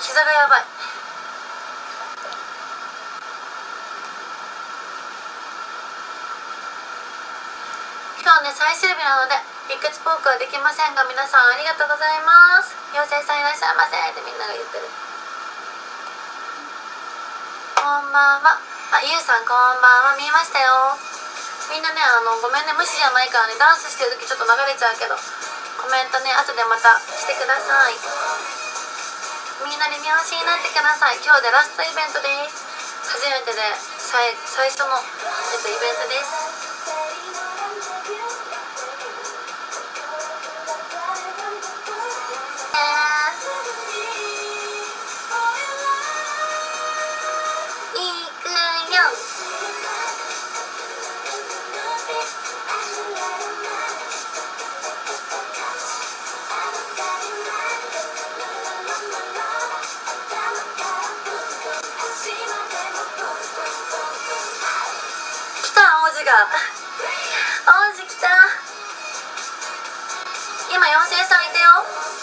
膝がやばい。今日ね最終日なので一括ポークはできませんが、皆さんありがとうございます。妖精さんいらっしゃいませってみんなが言ってる。こんばんは。ゆうさんこんばんは。見えましたよ。みんなねごめんね、無視じゃないからね、ダンスしてる時ちょっと流れちゃうけど、コメントね後でまたしてください。みんなに見直しになってください。今日でラストイベントです。初めてで最初の、イベントです。王子来た。今妖精さんいてよ。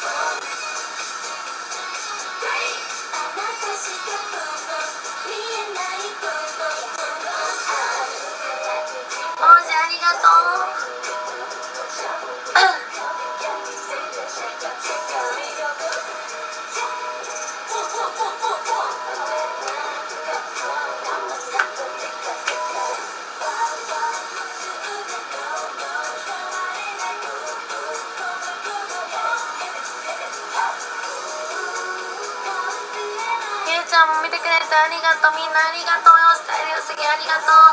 王子ありがとう。ちゃんも見てくれてありがとう。みんなありがとうよ。スタイル良すぎありがとう。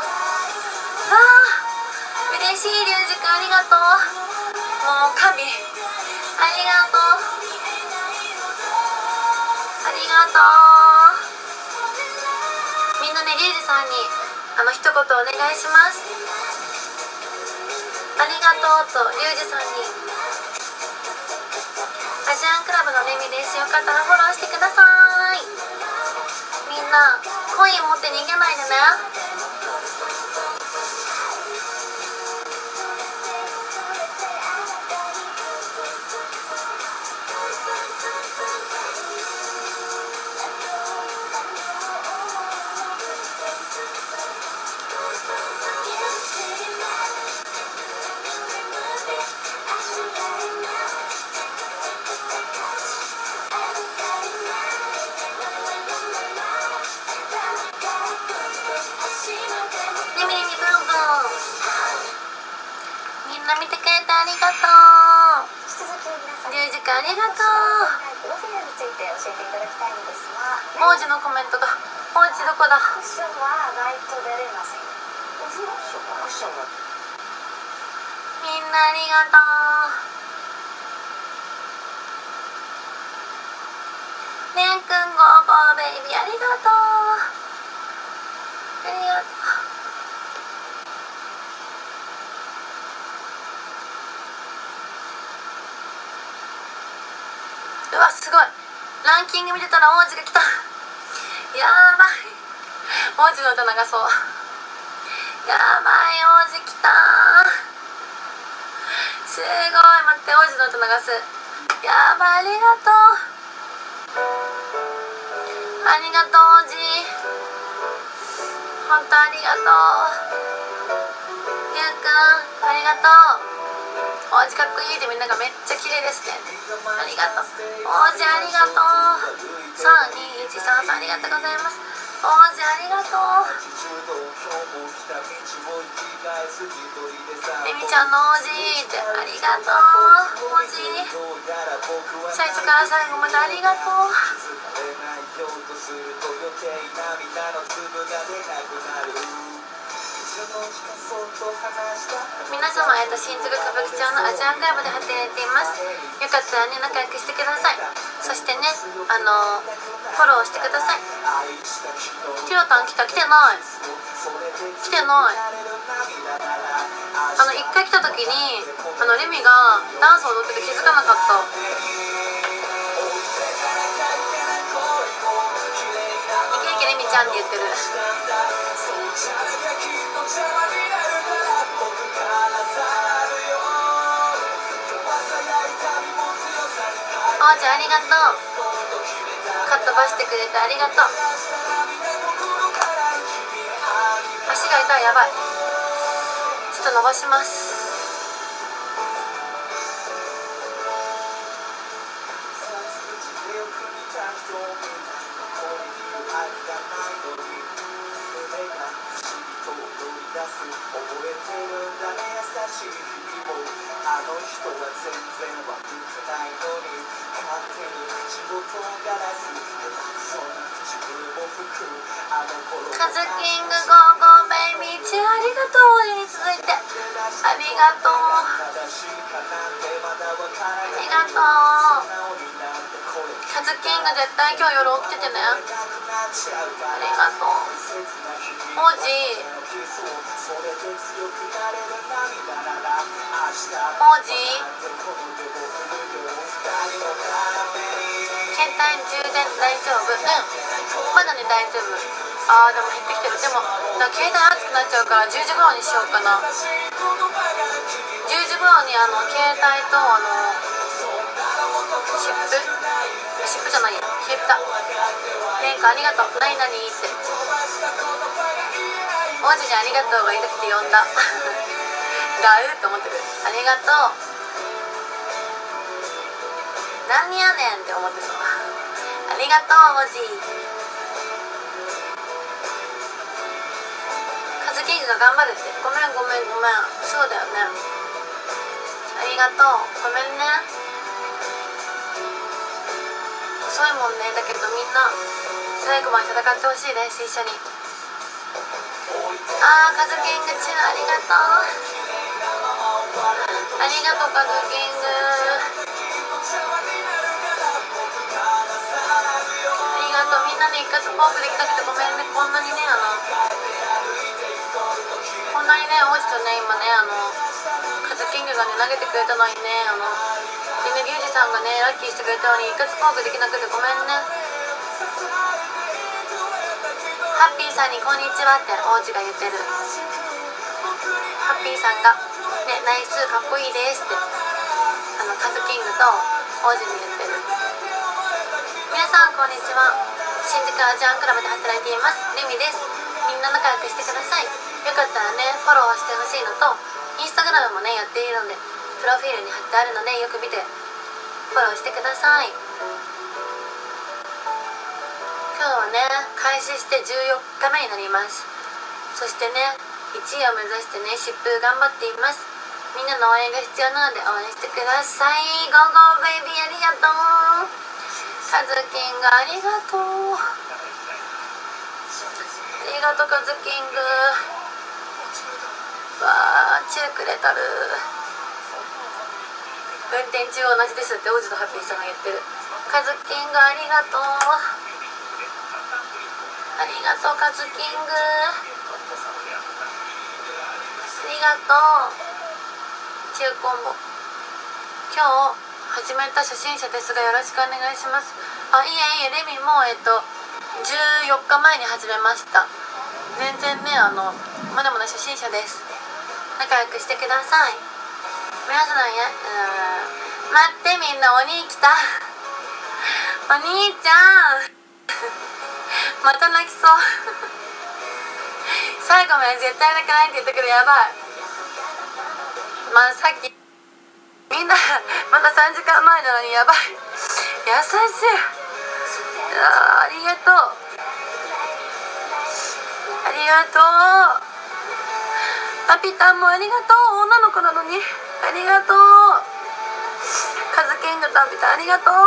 嬉しい。リュウジくんありがとう。もう神ありがとう。ありがとう。みんなねリュウジさんに一言お願いします。ありがとうとリュウジさんに。アジアンクラブのレミです。よかったらフォローしてください。みんなコイン持って逃げないでね。見てくれてありがとう。リュウジくんありがとう。王子のコメントが。王子どこだ。みんなありがとう。ねんくんゴーゴーベイビーありがとう。ありがとう。うわすごい。ランキング見てたら王子が来た。やばい。王子の歌流そう。やばい、王子来た。すごい。待って、王子の歌流す。やばい、ありがとう。ありがとう王子。本当ありがとう。ゆうくんありがとう。王子かっこいいってみんながめっちゃ綺麗ですね。ありがとう王子。ありがとう。3213ありがとうございます。王子ありがとう。エミちゃんの王子ってありがとう王子。最初から最後までありがとう。皆様新宿歌舞伎町のアジアンクラブで働いています。よかったらね仲良くしてください。そしてねフォローしてください。ティロタン来た。来てない来てない。一回来た時にレミがダンスを踊ってて気づかなかった。イケイケレミちゃんって言ってる。王子ありがとう。 かっ飛ばしてくれてありがとう。足が痛い、やばい。ちょっと伸ばします。カズキングゴーゴーベイビーチュー、ありがとう。に続いてありがとう、ありがとう。カズキング絶対今日夜起きててね。ありがとう。王子、王子、携帯充電大丈夫？うん、まだね、大丈夫。あー、でも減ってきてる。でも携帯熱くなっちゃうから10時頃にしようかな。10時頃に携帯とシップじゃないや、消えた。レンカありがとう。何々って王子にありがとうが言いたくて呼んだ。だうって思ってる。ありがとう。何やねんって思ってそう。ありがとう王子。カズキングが頑張るって。ごめん。そうだよね。ありがとう。ごめんね。遅いもんね。だけどみんな最後まで戦ってほしいです、一緒に。カズキングチュー、ありがとう。ありがとうカズキング。ありがとう。みんなで一括ポークできなくてごめんね。こんなにね王子とね今ねカズキングがね投げてくれたのにねリメリュウジさんがねラッキーしてくれたのに一括ポークできなくてごめんね。ハッピーさんにこんにちはって王子が言ってる。ハッピーさんがねナイスかっこいいですってカズキングと王子に言ってる。皆さんこんにちは。新宿アジアンクラブで働いていますリミです。みんな仲良くしてください。よかったらねフォローしてほしいのと、インスタグラムもねやっているのでプロフィールに貼ってあるのでよく見てフォローしてください。今日はね開始して14日目になります。そしてね1位を目指してね疾風頑張っています。みんなの応援が必要なので応援してください。ゴーゴーベイビーありがとう。カズキングありがとう。ありがとうカズキング。わーチューくれたる。運転中同じですって王子とハッピーさんが言ってる。カズキングありがとう。ありがとうカズキング。ありがとう。チューコンボ。今日始めた初心者ですがよろしくお願いします。いえレミも14日前に始めました。全然ねまだまだ初心者です。仲良くしてください。皆さん待って、みんなお兄来た。お兄ちゃんまた泣きそう最後まで絶対泣かないって言ったけどやばい。さっきみんなまだ3時間前なのにやばい。優しい。ありがとう。ありがとう。パピタンもありがとう。女の子なのにありがとう。カズキングとパピタンありがとう。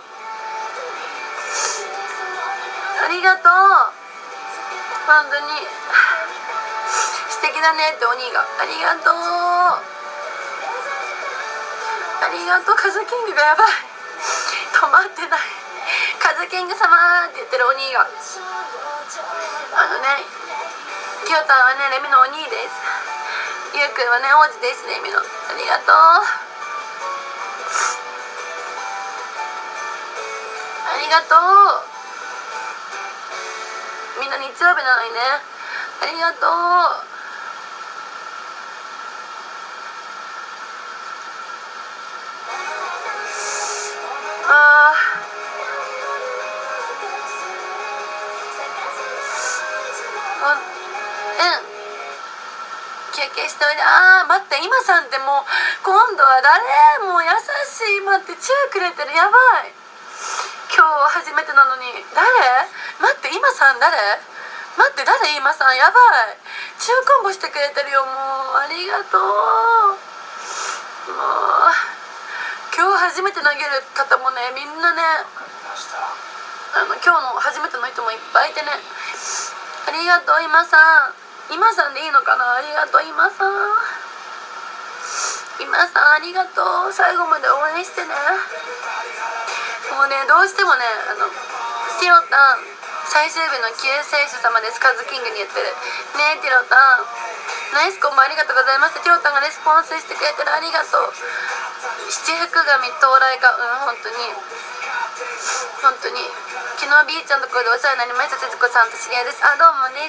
ありがとう。本当に素敵だねってお兄がありがとう。ありがとう。カズキングがやばい。止まってない。カズキング様って言ってるお兄がキヨタンはねレミのお兄です。ゆうくんはね王子です。レミのありがとう。ありがとう。みんな日曜日なのにねありがとう。 消しておいで。待って、今さんってもう今度は誰？もう優しい。待って、チューくれてる。やばい。今日初めてなのに。誰？待って、今さん誰？待って、誰？今さん。やばい。チューコンボしてくれてるよ。もうありがとう。もう今日初めて投げる方もね、みんなね、今日の初めての人もいっぱいいてね、ありがとう。今さん。今さんでいいのかな。ありがとう。今さん。今さんありがとう。最後まで応援してね。もうね、どうしてもね、ティロタン最終日の救世主様です。カズキングに言ってるね。ティロタンナイスコンボありがとうございます。ティロタンがレスポンスしてくれてる。ありがとう。七福神到来か。本当に本当に。昨日 B ちゃんのところでお世話になりました。節子さんと知り合いです。どうもです。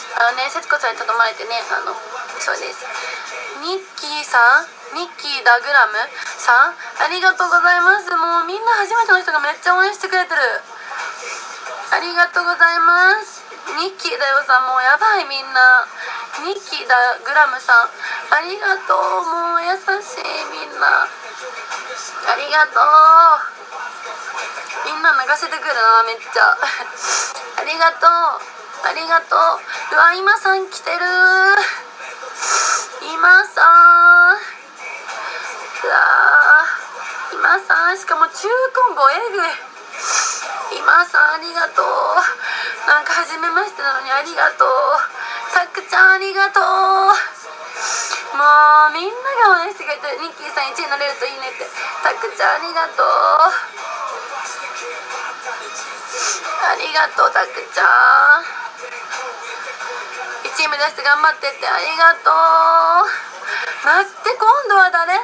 節子さんに頼まれてね、そうです。ニッキーさん、ニッキーダグラムさん、ありがとうございます。もうみんな初めての人がめっちゃ応援してくれてる。ありがとうございます。ニッキーだよさん、もうやばい。みんなニッキーダグラムさん、ありがとう。もう優しい。みんなありがとう。みんな流せてくるな、めっちゃありがとう。ありがとう。うわ、今さん来てる。今さん、うわ、今さん、しかも中コンボえぐい。今さんありがとう。なんか初めましてなのにありがとう。たくちゃんありがとう。もうみんなが応援してくれてる。ニッキーさん1位になれるといいねって。たくちゃんありがとう。ありがとう。たくちゃん1位目指して頑張ってって。ありがとう。待って、今度は誰？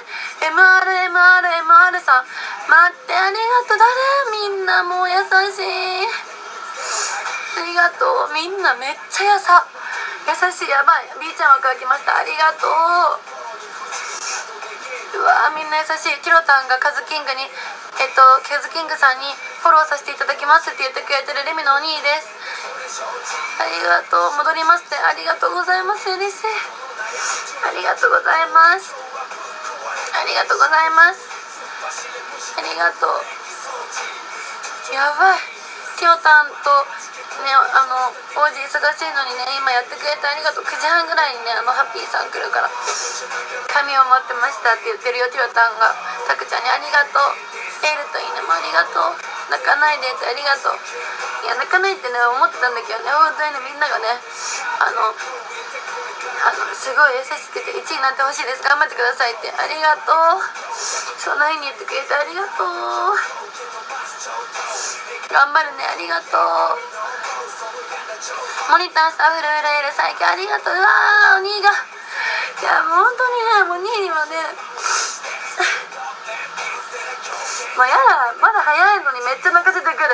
MR さん、待って、ありがとう。誰？みんなもう優しい。ありがとう。みんなめっちゃ優しい。やばい。 B ちゃん枠が来ました。ありがとう。うわ、みんな優しい。ティロタンがカズキングにカズキングさんにフォローさせていただきますって言ってくれてるレミのお兄です。ありがとう。戻りますって。ありがとうございます。嬉しい。ありがとうございます。ありがとうございます。ありがとう。やばい。ティオタンとね、王子忙しいのにね、今やってくれてありがとう。9時半ぐらいにね、ハッピーさん来るから紙を持ってましたって言ってるよ。ティオタンがタクちゃんにありがとう。エールといいねもありがとう。泣かないでってありがとう。いや、泣かないってね思ってたんだけどね、本当にね、みんながねすごい優しくて1位になってほしいです、頑張ってくださいって。ありがとう。そんな風に言ってくれてありがとう。頑張るね。ありがとう。モニタースタッフルーレール最強ありがとう。うわー、お兄が、いやもう本当にね、もう2位にはねまあ、やだ、まだ早いのにめっちゃ泣かせてくる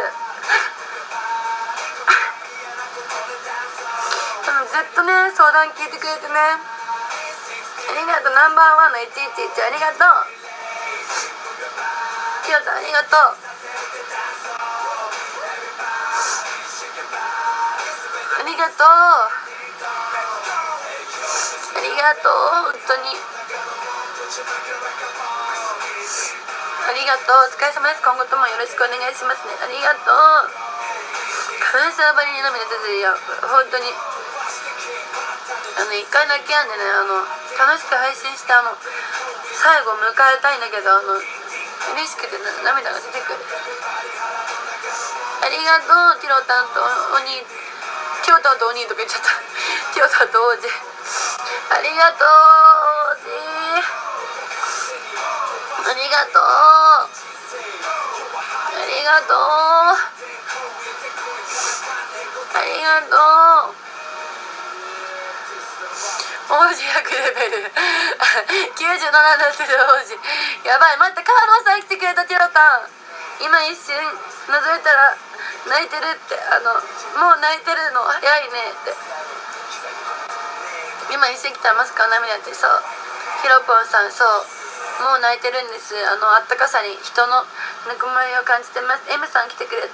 ずっとね相談聞いてくれてね、ありがとう。ナンバーワンの111ありがとう。キヨさんありがとう。ありがとう。ありがとう。本当にありがとう。お疲れ様です。今後ともよろしくお願いしますね。ありがとう。花粉症ばりに涙出てるよ。本当に一回泣きやんでね、楽しく配信して最後迎えたいんだけど、嬉しくて涙が出てくる。ありがとう。ティロタンとお兄、ティロタンとお兄とか言っちゃったティロタンと王子ありがとう。王子ありがとう。ありがとう。ありがとう。王子100レベル97になってる王子。やばい、待って、カードさん来てくれた。ティロタン今一瞬覗いたら泣いてるって、もう泣いてるの早いねって。今一瞬来たらまさか涙って。そう、ヒロポンさん、そうもう泣いてるんです。あったかさに人のぬくもりを感じてます。 M さん来てくれ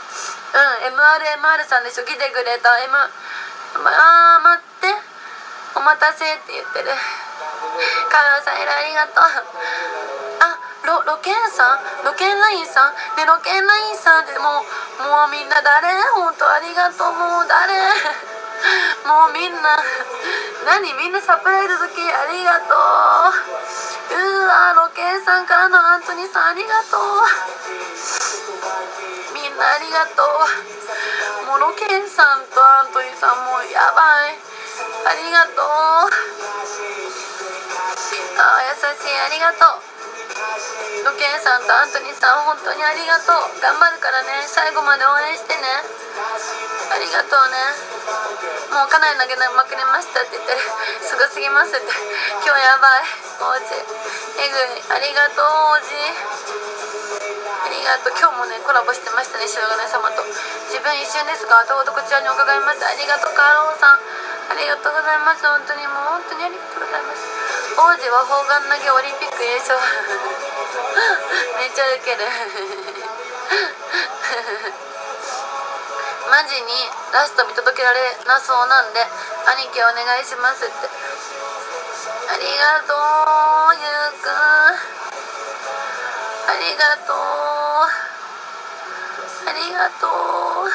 た。MR さんでしょ、来てくれた。待って、 お待たせって言ってる。カロさんありがとう。あ、ロケンさん、ロケンラインさんね、ロケンラインさんってもうみんな誰、本当ありがとう。もう誰もうみんなみんなサプライズ好き、ありがとう。うわ、ロケンさんからのアントニーさんありがとう。みんなありがとう。もうロケンさんとアントニーさんもうやばい、ありがとう。あ、優しい、ありがとう。ロケンさんとアントニーさん本当にありがとう。頑張るからね、最後まで応援してね。ありがとうね。もうかなり投げまくりましたって言ってる。すごすぎますって。今日やばい王子、えぐい、ありがとう王子、ありがとう。今日もねコラボしてましたね、白金様と。自分一瞬ですが後ほどこちらに伺います。ありがとうカーロンさん、ありがとうございます。本当にもう本当にありがとうございます。王子は砲丸投げオリンピック優勝めっちゃウケるマジにラスト見届けられなそうなんで兄貴お願いしますって。ありがとうゆうくん、ありがとう、ありがとう、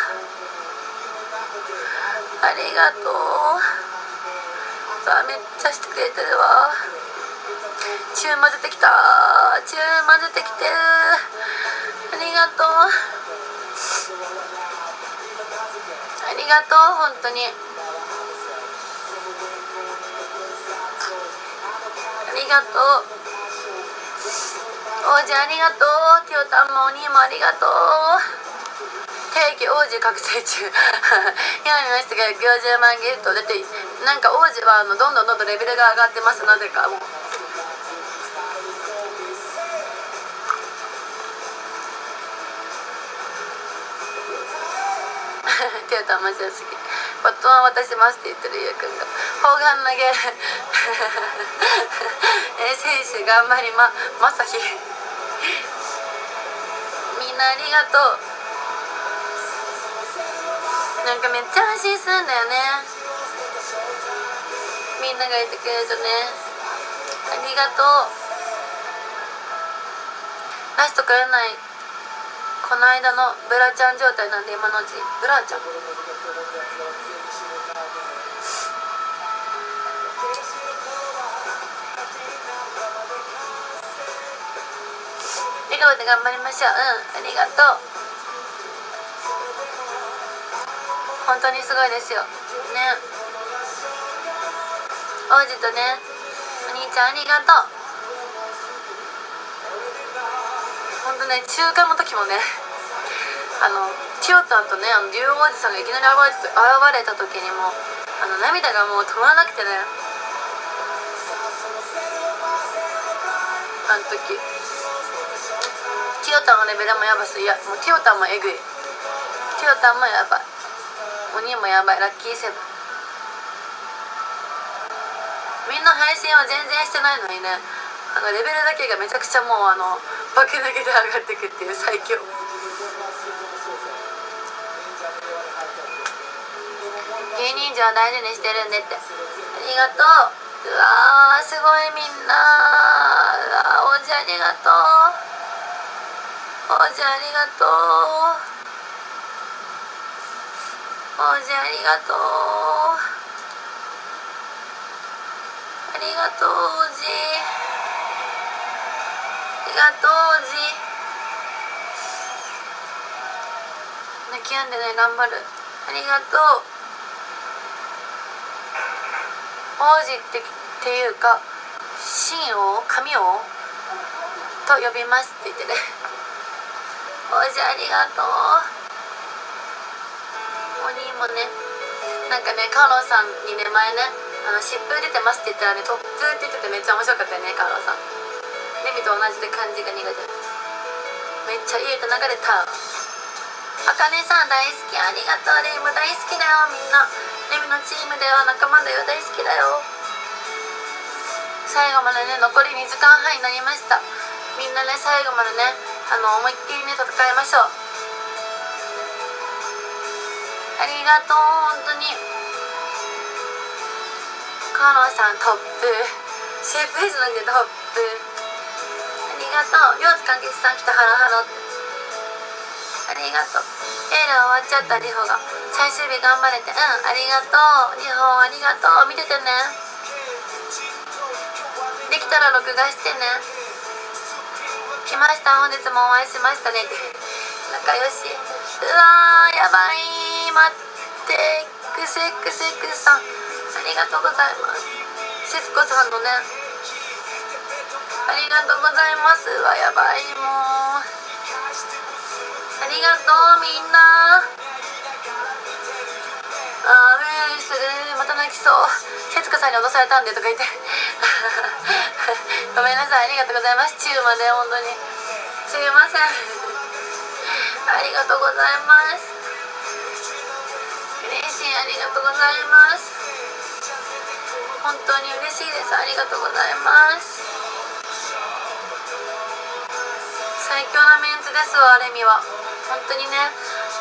ありがとう。さあめっちゃしてくれてるわ。チュー混ぜてきた、チュー混ぜてきてる、ありがとう、ありがとう本当に、ありがとう王子、ありがとう。ティオタンもお兄もありがとう。定期王子覚醒中今見ましたけど50万ゲット出て、なんか王子はどんどんレベルが上がってます。なぜかもうティオタンマジ好き。バトンは渡しますって言ってるゆうくんが砲丸投げ選手頑張りまさひみんなありがとう。なんかめっちゃ安心するんだよね、みんながいてくれるとね。ありがとう。ラストくれない、この間のブラちゃん状態なんで今のうちブラちゃん笑顔で頑張りましょう。ありがとう。本当にすごいですよね。王子とね、お兄ちゃんありがとう。本当ね、中華の時もね、千代タンとね、竜王子さんがいきなり現れた時にも涙がもう止まらなくてね、あの時千代タンのレベルもやばす。いやもう千代タンもえぐい、千代タンもやばい、お兄もやばい、ラッキーセブン。みんな配信は全然してないのにね、レベルだけがめちゃくちゃもう化け投げで上がってくっていう最強。芸人じゃ大事にしてるんでって。ありがとう。うわーすごいみんな、うわ王子ありがとう、王子ありがとう、王子ありがとう、ありがとう王子、ありがとう王子。泣き止んでね、頑張る。ありがとう王子っていうか神王、神王と呼びますって言ってね王子ありがとう。お兄もね、なんかね、カーロンさんにね前ね疾風出てますって言ったらね、突風って言っててめっちゃ面白かったよね、カーロンさん。レミと同じで漢字が苦手。めっちゃいい歌流れた。あかねさん大好き、ありがとう。レイも大好きだよみんな。レミのチームでは仲間だよ、大好きだよ。最後までね、残り2時間半になりました。みんなね、最後までね、思いっきりね、戦いましょう。ありがとう、本当に。 カノンさんトップ、シェイプヘイズなんでトップ、ありがとう。両津柑橘さん来た、ハロハロって、ありがとう。エール終わっちゃった。リホが最終日頑張れて、ありがとうリホ、ありがとう。見ててね、できたら録画してね。来ました、本日もお会いしましたねって仲良し。うわーやばい、待って、XX さんありがとうございます。節子さんのね、ありがとうございます。うわやばい、もうありがとうみんな。する、また泣きそう。節子さんに脅されたんでとか言ってごめんなさい、ありがとうございます。中まで本当にすいませんありがとうございます。嬉しい、ありがとうございます。本当に嬉しいです。ありがとうございます。最強なメンツですわ、レミは。本当にね、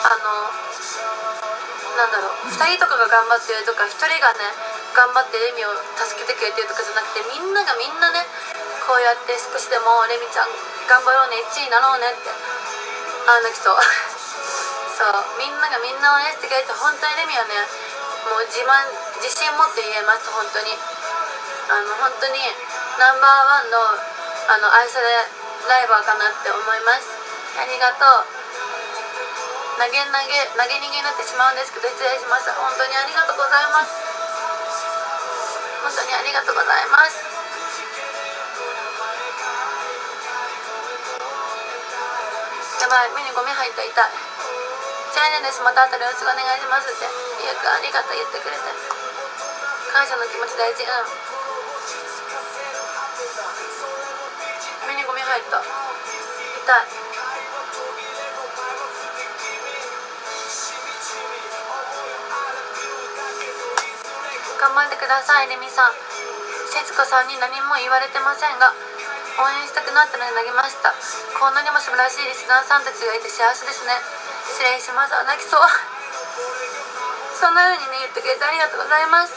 なんだろう、2人とかが頑張ってるとか、1人がね頑張ってレミを助けてくれてるとかじゃなくて、みんながみんなね、こうやって少しでもレミちゃん頑張ろうね、1位になろうねって、泣きそうそう、みんながみんな応援してくれて、本当にレミはね、もう自信持って言えます。本当に本当にナンバーワンの愛されライバーかなって思います。ありがとう。投げ逃げになってしまうんですけど、失礼しました。本当にありがとうございます。本当にありがとうございます。やばい、目にゴミ入った、痛い。チャイネです、また後でよろしくお願いしますってゆうくんありがとう、言ってくれて感謝の気持ち大事。目にゴミ入った、痛い。頑張ってください、レミさん。節子さんに何も言われてませんが、応援したくなったので投げました。こんなにも素晴らしいリスナーさんたちがいて幸せですね。失礼します。泣きそうそんな風にね言ってくれてありがとうございます。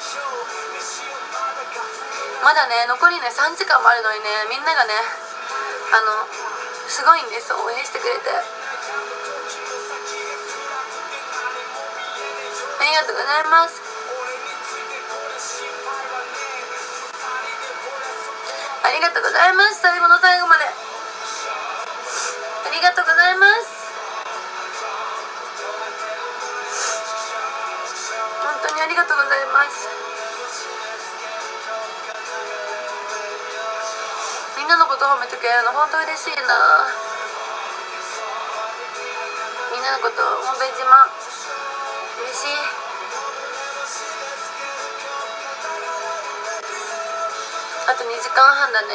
まだね残りね3時間もあるのにね、みんながねすごいんです、応援してくれて。ありがとうございます。ありがとうございます。最後の最後までありがとうございます。本当にありがとうございます。みんなのことを褒めてくれるの本当嬉しいな。みんなのこと本当に自慢、嬉しい。あと2時間半だね。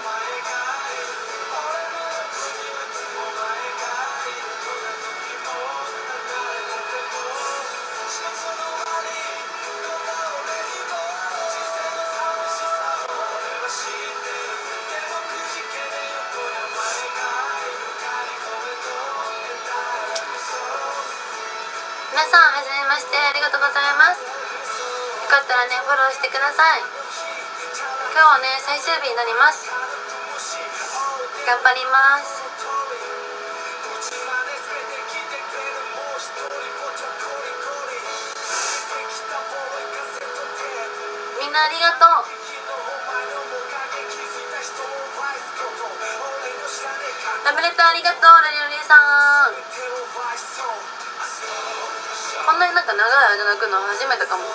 皆さんはじめまして、ありがとうございます。よかったらねフォローしてください。今日はね最終日になります。頑張ります。みんなありがとう。ラブレターありがとう、ラリオリーさん。こんなになんか長い間泣くの初めてかも。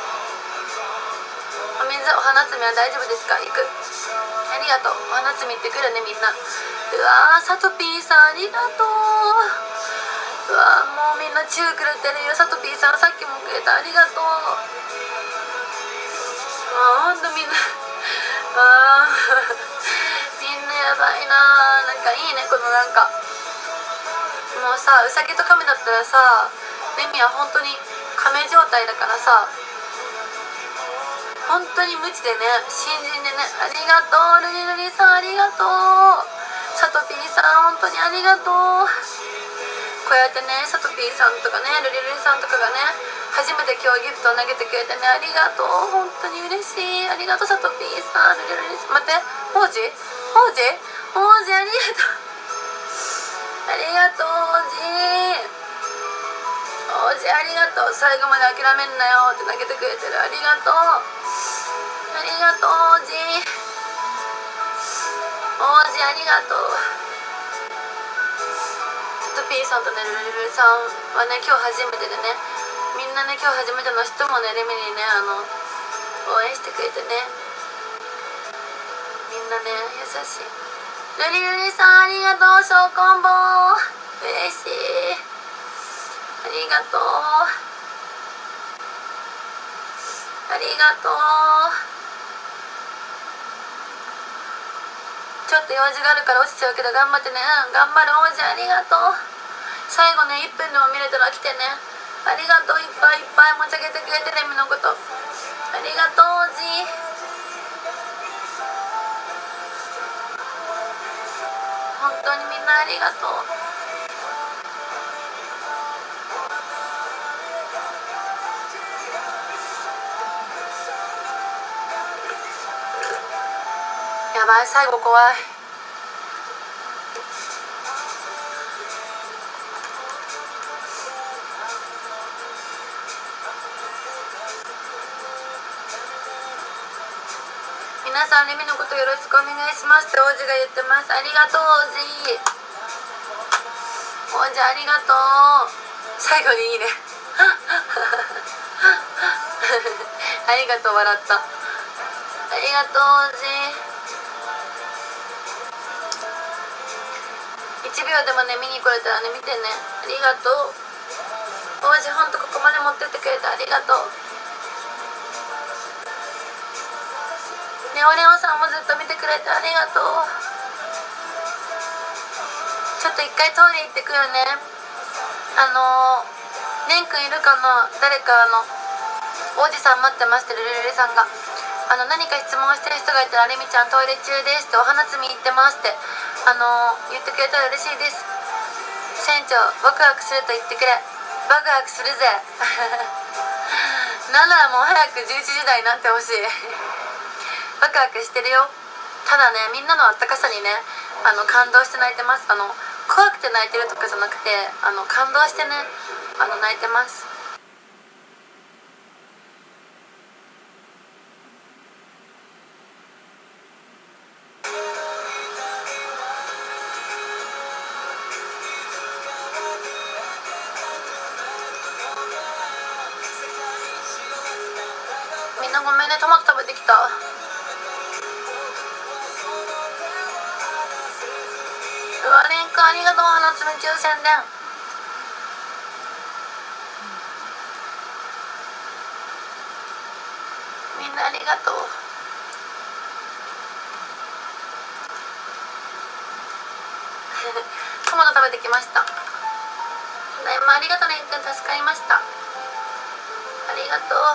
お水、お花摘みは大丈夫ですか？行く。ありがとう。お花摘み行ってくるね、みんな。うわー、サトピーさんありがとう。うわー、もうみんなチューくれてるよ。サトピーさんさっきもくれた、ありがとう。ほんとみんなみんなやばいな。なんかいいね、このなんかもうさ、うさぎと亀だったらさ、レミは本当に亀状態だからさ、本当に無知でね、新人でね、ありがとう、ルリルリさんありがとう、サトピーさん本当にありがとう。 こうやってね、さとぴーさんとかね、ルリルリさんとかがね、初めて今日ギフトを投げてくれてね、ありがとう、本当に嬉しい。ありがとう、さとぴーさん、ルリルリさん。待って、王子王子王子、ありがとう。ありがとう、王子。王子、ありがとう。最後まで諦めんなよって投げてくれてる。ありがとう。ありがとう、王子。王子、ありがとう。さとぴーさんとね、ルリルリさんはね、今日初めてでね、みんなね、今日初めての人もね、レミにね、応援してくれてね、みんなね、優しい。ルリルリさん、ありがとう。小コンボ嬉しい。ありがとう。ありがとう。ちょっと用事があるから落ちちゃうけど頑張ってね。頑張る。王子、ありがとう。最後ね、1分でも見れたら来てね。ありがとう。いっぱいいっぱい持ち上げてくれてレミのこと。ありがとう、王子。本当にみんなありがとう。やばい、最後怖い。皆さん、レミのことよろしくお願いしますって王子が言ってます。ありがとう、王子。王子、ありがとう。最後にいいね。ありがとう、笑った。ありがとう、王子。1秒でもね、見に来れたらね、見てね。ありがとう。王子、ほんとここまで持ってってくれてありがとう。レオレオさんもずっと見てくれてありがとう。ちょっと一回トイレ行ってくるね。レン君いるかな。誰か王子さん待ってまして、ルルルさんが何か質問してる人がいたら、レミちゃんトイレ中ですって、お花摘み行ってますって言ってくれたら嬉しいです。船長、ワクワクすると言ってくれ。ワクワクするぜ。なんならもう早く11時台になってほしい。ワクワクしてるよ。ただね、みんなのあったかさにね、感動して泣いてます。怖くて泣いてるとかじゃなくて、感動してね、泣いてます。みんなごめんね、トマト食べてきた。うわ、レン君ありがとう。花摘み抽選でみんなありがとう。トマト食べてきました。ただいま。ありがとう、レン君助かりました。ありがとう。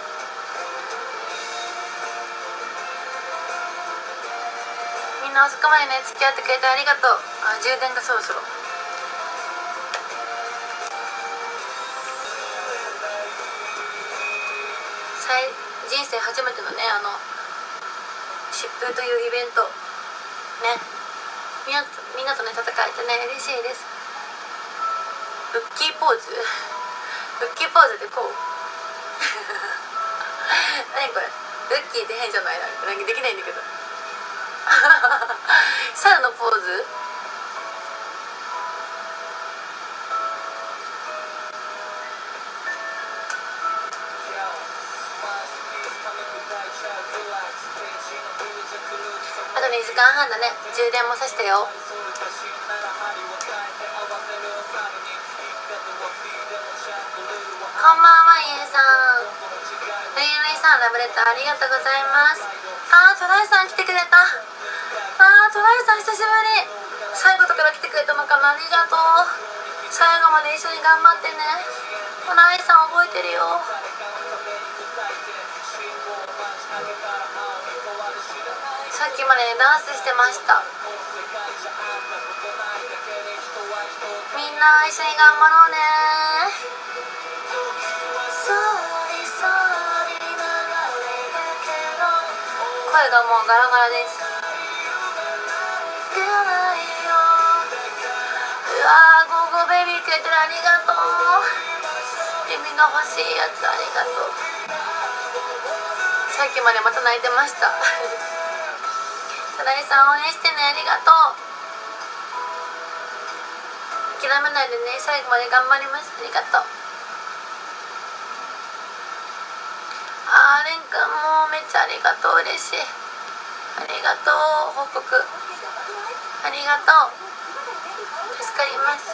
みんな遅くまでね、付き合ってくれてありがとう。充電がそろそろ。人生初めてのね、疾風というイベントね、みんなとね戦えてね、嬉しいです。ブッキーポーズブッキーポーズってこう何これ、ブッキーって変じゃない？なんかできないんだけど猿のポーズ。あと2時間半だね。充電もさしてよ。こんばんは、ゆうさん。ルイルイさん、ラブレターありがとうございます。トライさん来てくれた。トライさん久しぶり。最後とから来てくれたのかな。ありがとう。最後まで一緒に頑張ってね。トライさん覚えてるよ。さっきまでね、ダンスしてました。みんなな一緒に頑張ろうね。声がもうガラガラです。うわー、ゴーゴーベイビーくれてる、ありがとう。耳が欲しいやつありがとう。さっきまでまた泣いてました。さなりさん応援してね、ありがとう。諦めないでね、最後まで頑張ります。ありがとう。レンくんもめっちゃありがとう、嬉しい。ありがとう、報告ありがとう、助かります。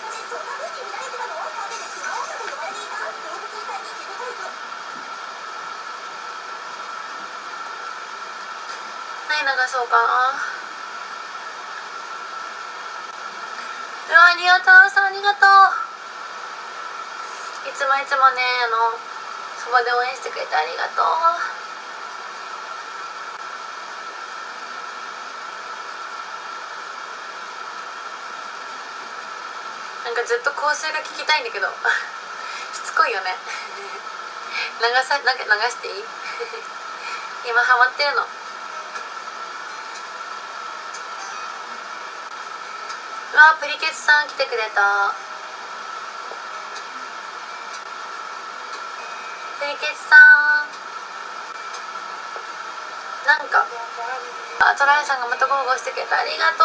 何流そうかな。ありがとうさん、ありがとう。いつもいつもね、そばで応援してくれてありがとう。なんかずっと香水が聞きたいんだけどしつこいよね流していい今ハマってるの。うわ、プリケツさん来てくれた。プリケツさん、なんかトライさんがまたゴーゴーしてくれた、ありがとう。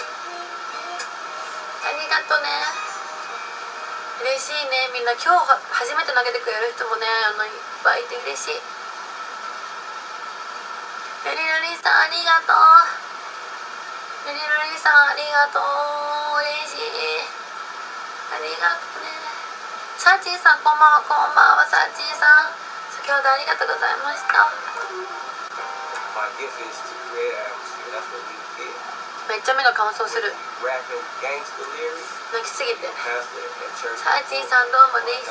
ありがとうね、嬉しいね。みんな今日初めて投げてくれる人もね、いっぱいいて嬉しい。ルリルリさんありがとう。ルリルリさんありがとう、嬉しい。ありがとうね。サーチーさんこんばんは。こんばんはサーチーさん、先ほどありがとうございました。めっちゃ目が乾燥する、泣きすぎて。サーチーさんどうもです。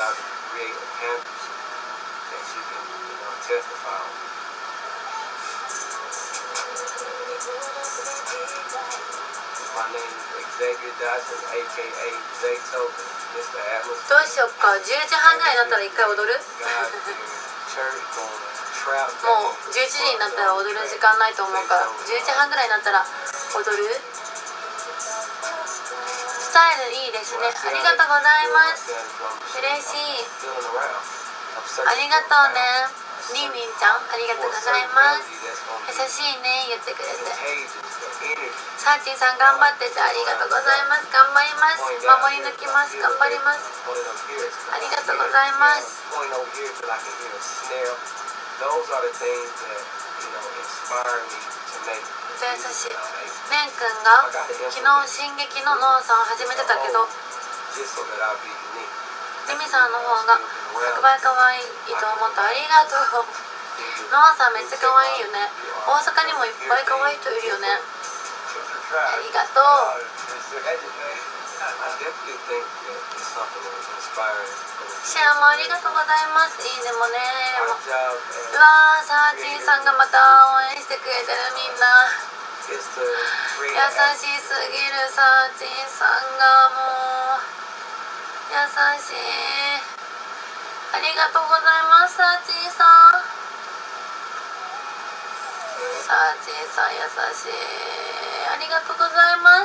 どうしよっか、10時半ぐらいになったら一回踊るもう11時になったら踊る時間ないと思うから、11時半ぐらいになったら踊る。スタイルいいですね、ありがとうございます、嬉しい。ありがとうね、りんりんちゃんありがとうございます。優しいね、言ってくれて。サーチンさん頑張っててありがとうございます。頑張ります、守り抜きます、頑張ります。ありがとうございます。優しい。レンくんが昨日進撃のノアさん始めてたけど、レミさんの方が100倍可愛いと思った、ありがとう。ノアさんめっちゃ可愛いよね。大阪にもいっぱい可愛い人いるよね。ありがとう。シェアもありがとうございます。いいねもね。うわー、サーチンさんがまた応援してくれてる。みんな優しすぎる。サーチンさんがもう優しい。ありがとうございます、サーチンさん。サーチンさん優しい。ありがとうございます。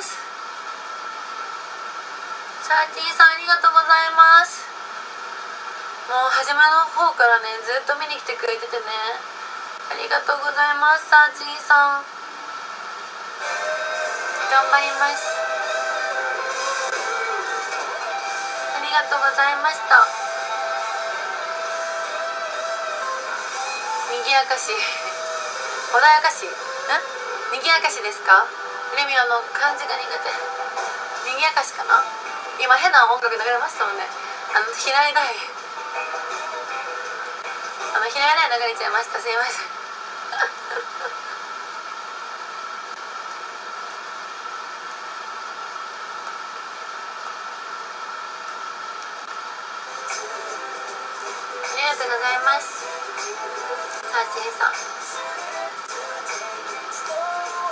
サーチンさんありがとうございます。もう初めの方からね、ずっと見に来てくれててね、ありがとうございます。サーチンさん頑張ります。ありがとうございました。にぎやかし穏やかしにぎやかしですか。レミ漢字が苦手。にぎやかしかな。今変な音楽流れましたもんね。平井大流れちゃいました。すいませんありがとうございます。サーチンさん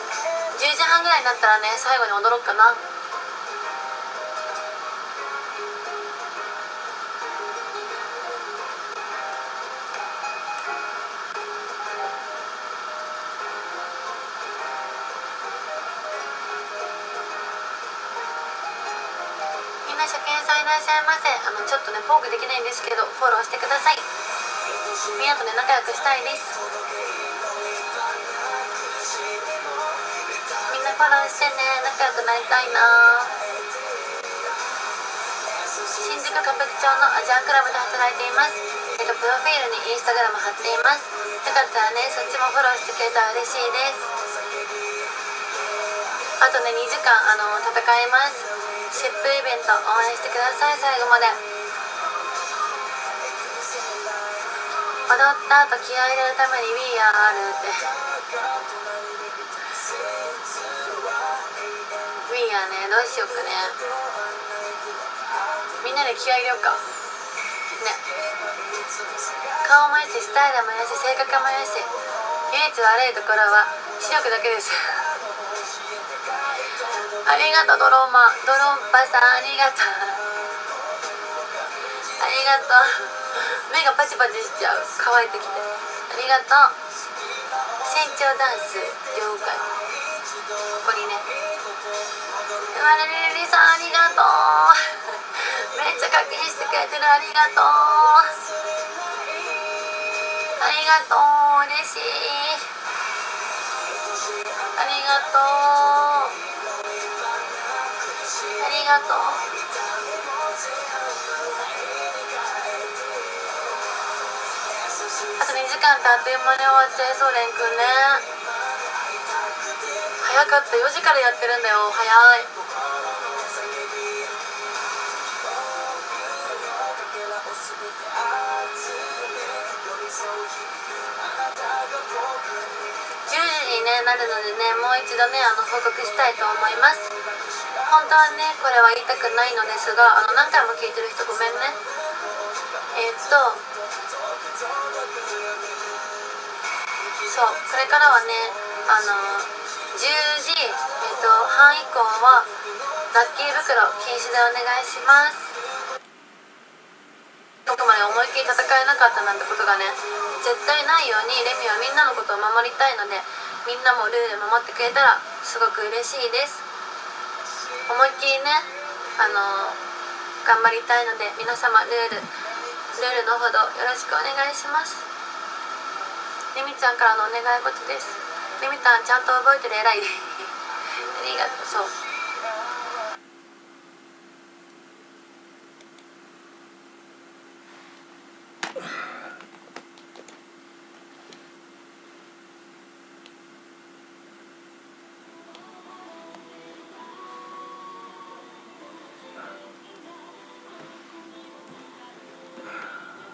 10時半ぐらいになったらね、最後に踊ろうかな。 ね、初見さんいらっしゃいませ。ちょっとねポークできないんですけどフォローしてください。みんなとね仲良くしたいです。みんなフォローしてね、仲良くなりたいな。新宿歌舞伎町のアジアンクラブで働いています。プロフィールにインスタグラム貼っています。よかったらねそっちもフォローしてくれたら嬉しいです。あとね2時間戦います。シップイベント応援してください。最後まで踊った後気合い入れるために We Are って We Are ね、どうしようかね。みんなで気合い入れようかね。顔もよし、スタイルもよし、性格もよし、唯一悪いところは視力だけですありがとうドロンパさん、ありがとうありがとう。目がパチパチしちゃう、乾いてきて。ありがとう。身長ダンス了解。ここにね、われりりさんありがとうめっちゃ課金してくれてる、ありがとうありがとう、嬉しい、ありがとうありがとう。あと2時間ってあっという間に終わっちゃいそう。レンくんね、早かった。4時からやってるんだよ、早い。10時に、ね、なるのでね、もう一度ね報告したいと思います。本当はねこれは言いたくないのですが、何回も聞いてる人ごめんね。そう、これからはね10時、半以降はラッキー袋禁止でお願いします。どこまで思いっきり戦えなかったなんてことがね絶対ないように、レミはみんなのことを守りたいので、みんなもルール守ってくれたらすごく嬉しいです。思いっきりね頑張りたいので、皆様ルールのほどよろしくお願いします。レミちゃんからのお願い事です。レミたんちゃんと覚えてる、偉いありがとう。そう